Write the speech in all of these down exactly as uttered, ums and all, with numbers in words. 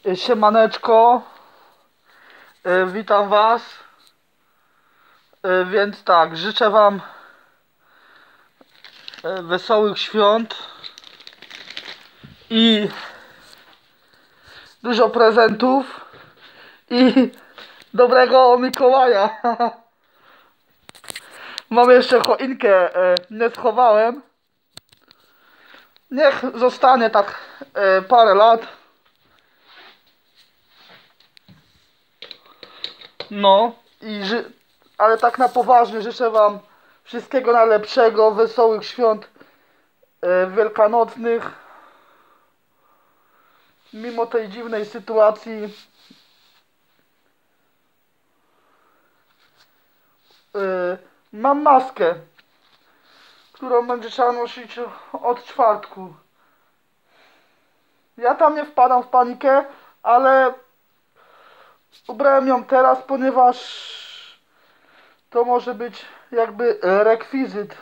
Siemaneczko, y, witam was. Y, Więc tak, życzę wam y, wesołych świąt i dużo prezentów i dobrego Mikołaja. Mam jeszcze choinkę, y, nie schowałem. Niech zostanie tak y, parę lat. No i ży ale tak na poważnie życzę wam wszystkiego najlepszego, wesołych świąt e, wielkanocnych. Mimo tej dziwnej sytuacji e, mam maskę, którą będzie trzeba nosić od czwartku. Ja tam nie wpadam w panikę, ale ubrałem ją teraz, ponieważ to może być jakby rekwizyt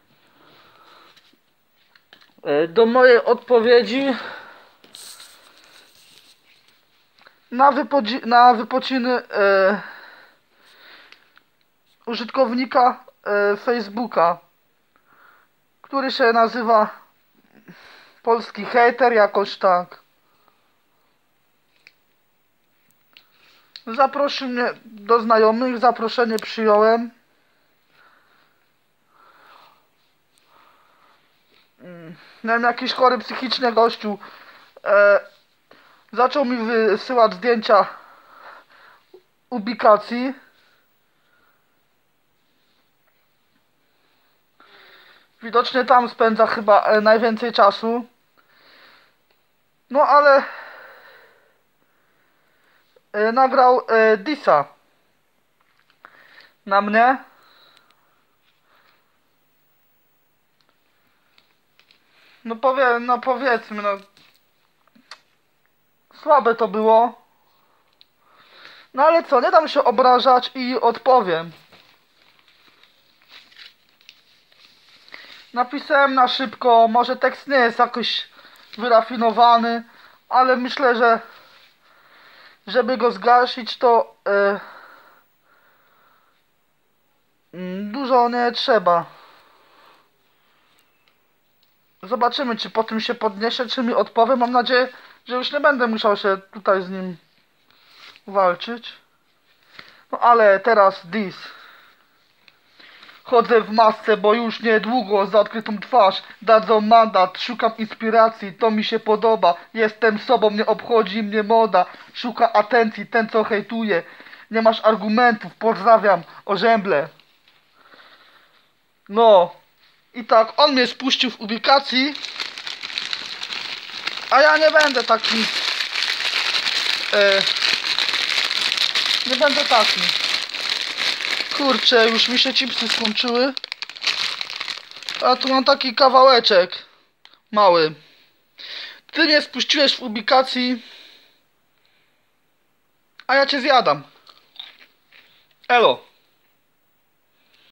do mojej odpowiedzi na, wypoci na wypociny e, użytkownika e, Facebooka, który się nazywa Polski Hejter, jakoś tak. Zaprosił mnie do znajomych, zaproszenie przyjąłem. Miałem jakiś chory psychicznie gościu. E, zaczął mi wysyłać zdjęcia ubikacji. Widocznie tam spędza chyba e, najwięcej czasu. No ale e, nagrał e, dissa na mnie. No powie, no powiedzmy, no słabe to było. No ale co, nie dam się obrażać i odpowiem. Napisałem na szybko, może tekst nie jest jakoś wyrafinowany, ale myślę, że żeby go zgasić, to yy, dużo nie trzeba. Zobaczymy, czy po tym się podniesie, czy mi odpowie. Mam nadzieję, że już nie będę musiał się tutaj z nim walczyć. No ale teraz dis. Chodzę w masce, bo już niedługo za odkrytą twarz dadzą mandat. Szukam inspiracji, to mi się podoba. Jestem sobą, nie obchodzi mnie moda. Szuka atencji ten, co hejtuje. Nie masz argumentów, pozdrawiam, orzęble. No i tak, on mnie spuścił w ubikacji, a ja nie będę taki e, nie będę taki. Kurczę, już mi się chipsy skończyły. A tu mam taki kawałeczek mały. Ty mnie spuściłeś w ubikacji, a ja cię zjadam. Elo.